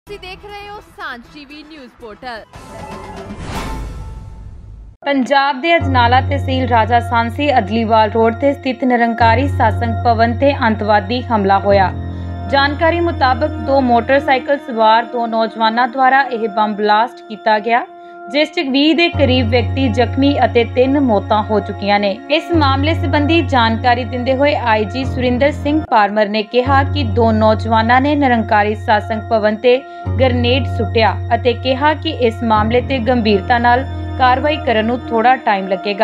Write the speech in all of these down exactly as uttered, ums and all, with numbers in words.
ਤੁਸੀਂ ਦੇਖ ਰਹੇ ਹੋ ਸਾਂਝ ਟੀਵੀ ਨਿਊਜ਼ ਪੋਰਟਲ। ਪੰਜਾਬ ਦੇ ਅਜਨਾਲਾ ਤਹਿਸੀਲ ਰਾਜਾ ਸਾਂਸੀ ਅਦਲੀਵਾਲ ਰੋਡ ਤੇ ਸਥਿਤ ਨਿਰੰਕਾਰੀ ਸਾਸੰਗ ਭਵਨ ਤੇ ਅੰਤਵਾਦੀ ਹਮਲਾ ਹੋਇਆ। ਜਾਣਕਾਰੀ ਮੁਤਾਬਕ ਦੋ ਮੋਟਰਸਾਈਕਲ ਸਵਾਰ ਦੋ ਨੌਜਵਾਨਾਂ ਦੁਆਰਾ ਇਹ ਬੰਬ ਬਲਾਸਟ ਕੀਤਾ ਗਿਆ, ਜਿਸ 'ਚ ਵੀਹ ਦੇ ਕਰੀਬ ਵਿਅਕਤੀ ਜ਼ਖਮੀ ਅਤੇ ਤਿੰਨ ਮੌਤਾਂ ਹੋ ਚੁੱਕੀਆਂ ਨੇ। ਇਸ ਮਾਮਲੇ ਸੰਬੰਧੀ ਜਾਣਕਾਰੀ ਦਿੰਦੇ ਹੋਏ ਆਈ ਜੀ ਸੁਰਿੰਦਰ ਸਿੰਘ ਪਾਰਮਰ ਨੇ ਕਿਹਾ ਕਿ ਦੋ ਨੌਜਵਾਨਾਂ ਨੇ ਨਿਰੰਕਾਰੀ ਸਾਸੰਗ ਭਵਨ ਤੇ ਗ੍ਰਨੇਡ ਸੁੱਟਿਆ ਅਤੇ ਕਿਹਾ ਕਿ ਇਸ ਮਾਮਲੇ ਤੇ ਗੰਭੀਰਤਾ ਨਾਲ कार्रवाई करने ਨੂੰ ਥੋੜਾ ਟਾਈਮ ਲੱਗੇਗਾ।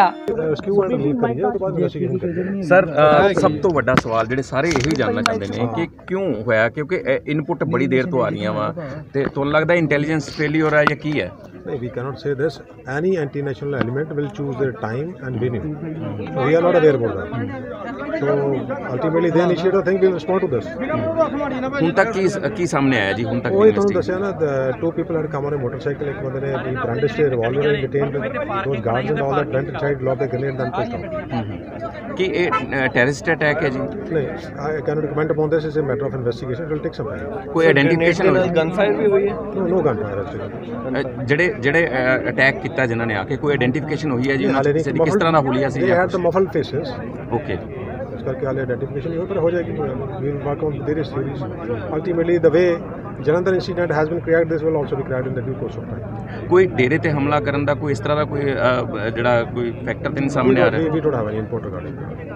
सर सब तो बड़ा सवाल ਜਿਹੜੇ ਸਾਰੇ ਇਹੀ ਜਾਣਨਾ ਚਾਹੁੰਦੇ ਨੇ ਕਿ ਕਿਉਂ ਹੋਇਆ, ਕਿਉਂਕਿ ਇਨਪੁਟ ਬੜੀ ਦੇਰ ਤੋਂ ਆ ਰਹੀਆਂ ਵਾ ਤੇ ਤੁਹਾਨੂੰ ਲੱਗਦਾ ਇੰਟੈਲੀਜੈਂਸ ਫੇਲਿਅਰ ਹੈ ਜਾਂ ਕੀ ਹੈ? No, we cannot say this. Any anti-national element will choose their time and win it. So we are not aware about that. So ultimately they initiate a thing, we will respond to this. ਹੁਣ ਤੱਕ ਕੀ ਕੀ ਸਾਹਮਣੇ ਆਇਆ ਜੀ? ਹੁਣ ਤੱਕ ਉਹ ਤੁਹਾਨੂੰ ਦੱਸਿਆ ਨਾ, two people had come on a motorcycle. ਇੱਕ ਬੰਦੇ ਨੇ ਵੀ brandished a revolver and detained those guards and all that, went inside, lobbed a grenade, then pushed out. ਕੀ ਇਹ ਟੈਰਰਿਸਟ ਅਟੈਕ ਹੈ ਜੀ? ਨਹੀਂ, I cannot comment upon this. It's a matter of investigation. It will take some time. ਕੋਈ identification ਹੋਈ? Gun fire ਵੀ ਹੋਈ ਹੈ? No, no gunfire actually. ਜਿਹੜੇ ਜਿਹੜੇ ਅਟੈਕ ਕੀਤਾ ਜਿਨ੍ਹਾਂ ਨੇ ਆ ਕੇ ਕੋਈ ਆਇਡੈਂਟੀਫਿਕੇਸ਼ਨ ਹੋਈ ਹੈ ਜੀ? ਕਿਸ ਤਰ੍ਹਾਂ ਦਾ ਹੁਲੀਆ ਸੀ? They had the muffled faces. Okay. ਇਸ ਕਰਕੇ ਹਾਲੇ ਆਇਡੈਂਟੀਫਿਕੇਸ਼ਨ ਨਹੀਂ ਹੋਈ, ਪਰ ਹੋ ਜਾਏਗੀ। We will work on various theories. Ultimately the way Jalandhar incident has been cracked, this will also be cracked in the due course of time. ਕੋਈ ਡੇਰੇ ਤੇ ਹਮਲਾ ਕਰਨ ਦਾ ਕੋਈ ਇਸ ਤਰ੍ਹਾਂ ਦਾ ਕੋਈ ਜਿਹੜਾ ਕੋਈ ਫੈਕਟਰ ਤੇ ਨਹੀਂ ਸਾਹਮਣੇ ਆ ਰਿਹਾ? We don't have any input regarding that.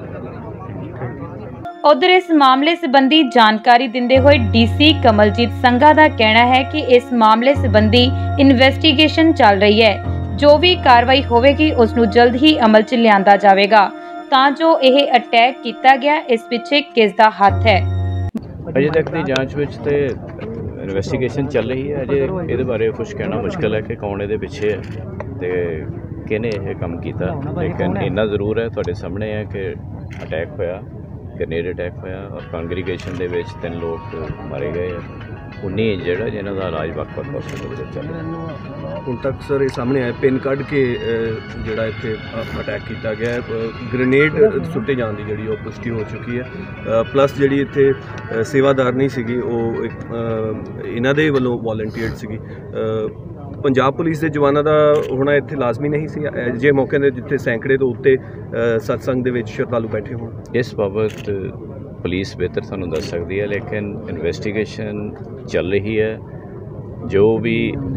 ਉਧਰ ਇਸ ਮਾਮਲੇ ਸੰਬੰਧੀ ਜਾਣਕਾਰੀ ਦਿੰਦੇ ਹੋਏ ਡੀਸੀ ਕਮਲਜੀਤ ਸੰਘਾ ਦਾ ਕਹਿਣਾ ਹੈ ਕਿ ਇਸ ਮਾਮਲੇ ਸੰਬੰਧੀ ਇਨਵੈਸਟੀਗੇਸ਼ਨ ਚੱਲ ਰਹੀ ਹੈ। ਜੋ ਵੀ ਕਾਰਵਾਈ ਹੋਵੇਗੀ ਉਸ ਨੂੰ ਜਲਦ ਹੀ ਅਮਲ 'ਚ ਲਿਆਂਦਾ ਜਾਵੇਗਾ ਤਾਂ ਜੋ ਇਹ ਅਟੈਕ ਕੀਤਾ ਗਿਆ ਇਸ ਪਿੱਛੇ ਕਿਸ ਦਾ ਹੱਥ ਹੈ। ਅਜੇ ਤੱਕ ਦੀ ਜਾਂਚ ਵਿੱਚ ਤੇ ਇਨਵੈਸਟੀਗੇਸ਼ਨ ਚੱਲ ਰਹੀ ਹੈ। ਅਜੇ ਇਹਦੇ ਬਾਰੇ ਕੁਝ ਕਹਿਣਾ ਮੁਸ਼ਕਿਲ ਹੈ ਕਿ ਕੌਣ ਇਹਦੇ ਪਿੱਛੇ ਹੈ ਤੇ ਕਿਹਨੇ ਇਹ ਕੰਮ ਕੀਤਾ, ਲੇਕਿਨ ਇੰਨਾ ਜ਼ਰੂਰ ਹੈ ਤੁਹਾਡੇ ਸਾਹਮਣੇ ਹੈ ਕਿ ਅਟੈਕ ਹੋਇਆ, ਗ੍ਰੇਨੇਡ ਅਟੈਕ ਹੋਇਆ ਔਰ ਕਾਂਗਰੀਗੇਸ਼ਨ ਦੇ ਵਿੱਚ ਤਿੰਨ ਲੋਕ ਮਾਰੇ ਗਏ, ਉੱਨੀ ਇੰਜਰਡ ਹੈ ਜਿਨ੍ਹਾਂ ਦਾ ਇਲਾਜ ਵੱਖ-ਵੱਖ ਹਸਪਤਾਲ ਵਿੱਚ ਚੱਲ ਰਿਹਾ। ਹੁਣ ਤੱਕ ਸਰ ਇਹ ਸਾਹਮਣੇ ਆਇਆ ਪਿੰਨ ਕੱਢ ਕੇ ਜਿਹੜਾ ਇੱਥੇ ਅਟੈਕ ਕੀਤਾ ਗਿਆ, ਗ੍ਰੇਨੇਡ ਸੁੱਟੇ ਜਾਣ ਦੀ ਜਿਹੜੀ ਉਹ ਪੁਸ਼ਟੀ ਹੋ ਚੁੱਕੀ ਹੈ। ਪਲੱਸ ਜਿਹੜੀ ਇੱਥੇ ਸੇਵਾਦਾਰ ਨਹੀਂ ਸੀਗੀ ਉਹ ਇਹਨਾਂ ਦੇ ਵੱਲੋਂ ਵੋਲੰਟੀਅਰ ਸੀਗੀ। ਪੰਜਾਬ ਪੁਲਿਸ ਦੇ ਜਵਾਨਾਂ ਦਾ ਹੋਣਾ ਇੱਥੇ ਲਾਜ਼ਮੀ ਨਹੀਂ ਸੀ ਜੇ ਮੌਕੇ ਦੇ ਜਿੱਥੇ ਸੈਂਕੜੇ ਤੋਂ ਉੱਤੇ ਸਤਸੰਗ ਦੇ ਵਿੱਚ ਸ਼ਰਧਾਲੂ ਬੈਠੇ ਹੋਣ। ਇਸ ਬਾਬਤ ਪੁਲਿਸ ਬਿਹਤਰ ਤੁਹਾਨੂੰ ਦੱਸ ਸਕਦੀ ਹੈ, ਲੇਕਿਨ ਇਨਵੈਸਟੀਗੇਸ਼ਨ ਚੱਲ ਰਹੀ ਹੈ। ਜੋ ਵੀ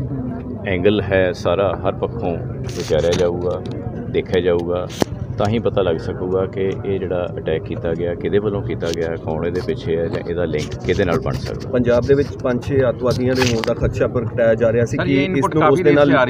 ਐਂਗਲ ਹੈ ਸਾਰਾ ਹਰ ਪੱਖੋਂ ਵਿਚਾਰਿਆ ਜਾਊਗਾ, ਦੇਖਿਆ ਜਾਊਗਾ, ਤਾਂ ਹੀ ਪਤਾ ਲੱਗ ਸਕੂਗਾ ਕਿ ਇਹ ਜਿਹੜਾ ਅਟੈਕ ਕੀਤਾ ਗਿਆ ਕਿਹਦੇ ਵੱਲੋਂ ਕੀਤਾ ਗਿਆ, ਕੌਣ ਇਹਦੇ ਪਿੱਛੇ ਹੈ ਜਾਂ ਇਹਦਾ ਲਿੰਕ ਕਿਹਦੇ ਨਾਲ ਬਣ ਸਕਦਾ। ਪੰਜਾਬ ਦੇ ਵਿੱਚ ਪੰਜ ਛੇ ਅੱਤਵਾਦੀਆਂ ਦੇ ਹੋਣ ਦਾ ਖਦਸ਼ਾ ਪ੍ਰਗਟਾਇਆ ਜਾ ਰਿਹਾ ਸੀ ਕਿ ਇਸ ਨੂੰ ਉਸ ਦੇ ਨਾਲ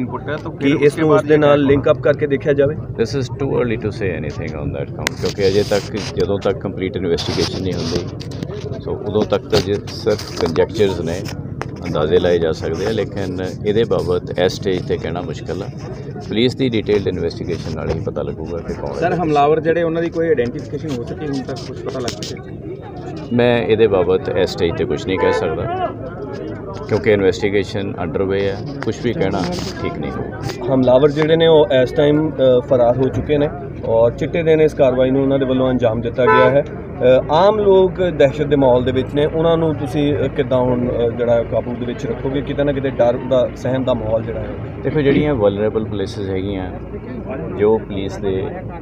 ਕਿ ਇਸ ਨੂੰ ਉਸ ਦੇ ਨਾਲ ਲਿੰਕ ਅਪ ਕਰਕੇ ਦੇਖਿਆ ਜਾਵੇ। This is too early to say anything on that count, ਕਿਉਂਕਿ ਅਜੇ ਤੱਕ ਜਦੋਂ ਤੱਕ ਕੰਪਲੀਟ ਇਨਵੈਸਟੀਗੇਸ਼ਨ ਨਹੀਂ ਹੁੰਦੀ ਸੋ ਉਦੋਂ ਤੱਕ ਤਾਂ ਜੇ ਸਿਰਫ ਕੰਜੈਕਚਰਸ ਨੇ, ਅੰਦਾਜ਼ੇ ਲਾਏ ਜਾ ਸਕਦੇ ਆ, ਲੇਕਿਨ ਇਹਦੇ ਬਾਬਤ ਇਸ ਸਟੇਜ 'ਤੇ ਕਹਿਣਾ ਮੁਸ਼ਕਿਲ ਆ। ਪੁਲਿਸ ਦੀ ਡਿਟੇਲਡ ਇਨਵੈਸਟੀਗੇਸ਼ਨ ਨਾਲ ਹੀ ਪਤਾ ਲੱਗੂਗਾ ਕਿ ਕੌਣ। ਸਰ ਹਮਲਾਵਰ ਜਿਹੜੇ ਉਹਨਾਂ ਦੀ ਕੋਈ ਆਇਡੈਂਟੀਫਿਕੇਸ਼ਨ ਹੋ ਸਕੀ ਹੁਣ ਤੱਕ ਕੁਝ ਪਤਾ ਲੱਗ ਸਕੇ? ਮੈਂ ਇਹਦੇ ਬਾਬਤ ਇਸ ਸਟੇਜ 'ਤੇ ਕੁਝ ਨਹੀਂ ਕਹਿ ਸਕਦਾ ਕਿਉਂਕਿ ਇਨਵੈਸਟੀਗੇਸ਼ਨ ਅੰਡਰਵੇ ਹੈ, ਕੁਝ ਵੀ ਕਹਿਣਾ ਠੀਕ ਨਹੀਂ ਹੋਊਗਾ। ਹਮਲਾਵਰ ਜਿਹੜੇ ਨੇ ਉਹ ਇਸ ਟਾਈਮ ਫਰਾਰ ਹੋ ਚੁੱਕੇ ਨੇ ਔਰ ਚਿੱਟੇ ਦਿਨ ਇਸ ਕਾਰਵਾਈ ਨੂੰ ਉਹਨਾਂ ਦੇ ਵੱਲੋਂ ਅੰਜਾਮ ਦਿੱਤਾ ਗਿਆ ਹੈ। ਆਮ ਲੋਕ ਦਹਿਸ਼ਤ ਦੇ ਮਾਹੌਲ ਦੇ ਵਿੱਚ ਨੇ, ਉਹਨਾਂ ਨੂੰ ਤੁਸੀਂ ਕਿੱਦਾਂ ਹੁਣ ਜਿਹੜਾ ਕਾਬੂ ਦੇ ਵਿੱਚ ਰੱਖੋਗੇ? ਕਿਤੇ ਨਾ ਕਿਤੇ ਡਰ ਦਾ ਸਹਿਮ ਦਾ ਮਾਹੌਲ ਜਿਹੜਾ ਹੈ। ਦੇਖੋ ਜਿਹੜੀਆਂ ਵਲਨਰੇਬਲ ਪਲੇਸਿਸ ਹੈਗੀਆਂ, ਜੋ ਪੁਲਿਸ ਦੇ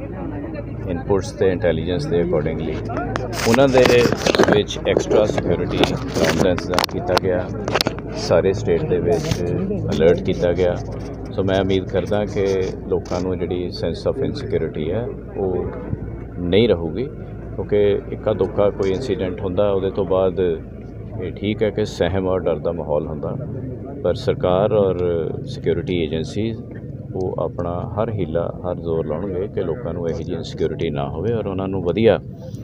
ਇਨਪੁਟਸ ਤੇ ਇੰਟੈਲੀਜੈਂਸ ਦੇ ਅਕੋਰਡਿੰਗਲੀ ਉਹਨਾਂ ਦੇ ਵਿੱਚ ਐਕਸਟਰਾ ਸਿਕਿਉਰਿਟੀ ਸਰਾਊਂਡ ਦਾ ਇੰਤਜ਼ਾਮ ਕੀਤਾ ਗਿਆ, ਸਾਰੇ ਸਟੇਟ ਦੇ ਵਿੱਚ ਅਲਰਟ ਕੀਤਾ ਗਿਆ। ਸੋ ਮੈਂ ਉਮੀਦ ਕਰਦਾ ਕਿ ਲੋਕਾਂ ਨੂੰ ਜਿਹੜੀ ਸੈਂਸ ਆਫ ਇਨਸਿਕਿਉਰਿਟੀ ਹੈ ਉਹ ਨਹੀਂ ਰਹੂਗੀ, ਕਿਉਂਕਿ ਇੱਕਾ ਦੁੱਕਾ ਕੋਈ ਇਨਸੀਡੈਂਟ ਹੁੰਦਾ ਉਹਦੇ ਤੋਂ ਬਾਅਦ ਇਹ ਠੀਕ ਹੈ ਕਿ ਸਹਿਮ ਔਰ ਡਰ ਦਾ ਮਾਹੌਲ ਹੁੰਦਾ, ਪਰ ਸਰਕਾਰ ਔਰ ਸਿਕਿਉਰਿਟੀ ਏਜੰਸੀ ਉਹ ਆਪਣਾ ਹਰ ਹੀਲਾ ਹਰ ਜ਼ੋਰ ਲਾਉਣਗੇ ਕਿ ਲੋਕਾਂ ਨੂੰ ਇਹੋ ਜਿਹੀ ਇਨਸਿਕਿਉਰਿਟੀ ਨਾ ਹੋਵੇ ਔਰ ਉਹਨਾਂ ਨੂੰ ਵਧੀਆ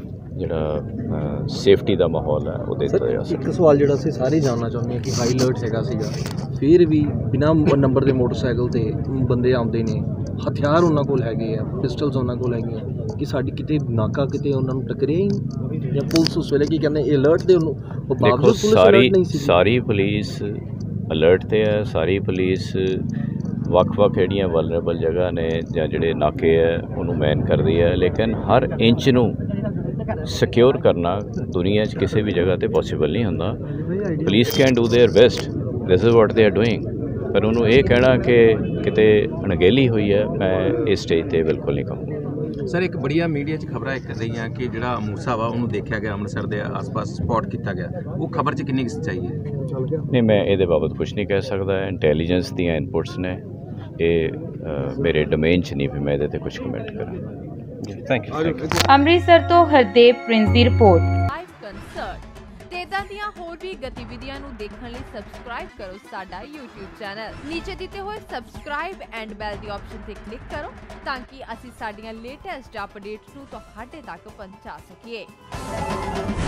ਜਿਹੜਾ ਸੇਫਟੀ ਦਾ ਮਾਹੌਲ ਹੈ ਉਹ ਦਿੱਤਾ ਜਾ ਸਕੇ। ਇੱਕ ਸਵਾਲ ਜਿਹੜਾ ਅਸੀਂ ਸਾਰੇ ਜਾਣਨਾ ਚਾਹੁੰਦੇ ਹਾਂ ਕਿ ਹਾਈ ਅਲਰਟ ਹੈਗਾ ਸੀਗਾ, ਫਿਰ ਵੀ ਬਿਨਾਂ ਨੰਬਰ ਦੇ ਮੋਟਰਸਾਈਕਲ 'ਤੇ ਬੰਦੇ ਆਉਂਦੇ ਨੇ, ਹਥਿਆਰ ਉਹਨਾਂ ਕੋਲ ਹੈਗੇ ਆ, ਪਿਸਟਲਸ ਉਹਨਾਂ ਕੋਲ ਹੈਗੇ ਆ, ਕਿ ਸਾਡੀ ਕਿਤੇ ਨਾਕਾ ਕਿਤੇ ਉਹਨਾਂ ਨੂੰ ਟੱਕਰਿਆ ਹੀ ਨਹੀਂ ਜਾਂ ਪੁਲਿਸ ਉਸ ਵੇਲੇ ਕੀ ਕਹਿੰਦੇ ਇਹ ਅਲਰਟ ਦੇ ਉਹਨੂੰ ਉਹ ਬਾਵਜੂਦ ਪੁਲਿਸ ਅਲਰਟ ਨਹੀਂ ਸੀ? ਸਾਰੀ ਪੁਲਿਸ ਅਲਰਟ 'ਤੇ ਹੈ, ਸਾਰੀ ਪੁਲਿਸ ਵੱਖ-ਵੱਖ ਜਿਹੜੀਆਂ ਵਲਨਰੇਬਲ ਜਗ੍ਹਾ ਨੇ ਜਾਂ ਜਿਹੜੇ ਨਾਕੇ ਹੈ ਉਹਨੂੰ ਮੈਨ ਕਰਦੀ ਹੈ, ਲੇਕਿਨ ਹਰ ਇੰਚ ਨੂੰ ਸਿਕਿਉਰ ਕਰਨਾ ਦੁਨੀਆ 'ਚ ਕਿਸੇ ਵੀ ਜਗ੍ਹਾ ਤੇ ਪੋਸੀਬਲ ਨਹੀਂ ਹੁੰਦਾ। Police can do their best, this is what they are doing, ਪਰ ਉਹਨੂੰ ਇਹ ਕਹਿਣਾ ਕਿ ਕਿਤੇ ਅਣਗਹਿਲੀ ਹੋਈ ਹੈ, ਮੈਂ ਇਸ ਸਟੇਜ ਤੇ ਬਿਲਕੁਲ ਨਹੀਂ ਕਹੂੰਗਾ। ਸਰ ਇੱਕ ਬੜੀਆਂ ਮੀਡੀਆ 'ਚ ਖਬਰਾਂ ਇੱਕ ਰਹੀਆਂ ਕਿ ਜਿਹੜਾ ਮੂਸਾ ਵਾ ਉਹਨੂੰ ਦੇਖਿਆ ਗਿਆ ਅੰਮ੍ਰਿਤਸਰ ਦੇ ਆਸ-ਪਾਸ ਸਪੌਟ ਕੀਤਾ ਗਿਆ, ਉਹ ਖਬਰ 'ਚ ਕਿੰਨੀ ਸੱਚਾਈ ਹੈ? ਨਹੀਂ, ਮੈਂ ਇਹਦੇ ਬਾਬਤ ਕੁਝ ਨਹੀਂ ਕਹਿ ਸਕਦਾ। ਇੰਟੈਲੀਜੈਂਸ ਦੀਆਂ ਇਨਪੁਟਸ ਨੇ, ਇਹ ਮੇਰੇ ਡੋਮੇਨ 'ਚ ਨਹੀਂ ਵੀ ਮੈਂ ਇਹਦੇ ਤੇ ਕੁਝ ਕਮੈਂਟ ਕਰਾਂ। Thank you. ਅੰਮ੍ਰਿਤਸਰ ਤੋਂ ਹਰਦੇਵ ਪ੍ਰਿੰਸ ਦੀ ਰਿਪੋਰਟ। ਲਾਈਵ ਕੰਸਰਟ ਤੇ ਏਦਾਂ ਦੀਆਂ ਹੋਰ ਵੀ ਗਤੀਵਿਧੀਆਂ ਨੂੰ ਦੇਖਣ ਲਈ ਸਬਸਕ੍ਰਾਈਬ ਕਰੋ ਸਾਡਾ YouTube ਚੈਨਲ। ਨੀਚੇ ਦਿੱਤੇ ਹੋਏ ਸਬਸਕ੍ਰਾਈਬ ਐਂਡ ਬੈਲ ਦੀ ਆਪਸ਼ਨ ਤੇ ਕਲਿੱਕ ਕਰੋ ਤਾਂ ਕਿ ਅਸੀਂ ਸਾਡੀਆਂ ਲੇਟੈਸਟ ਅਪਡੇਟਸ ਨੂੰ ਤੁਹਾਡੇ ਤੱਕ ਪਹੁੰਚਾ ਸਕੀਏ।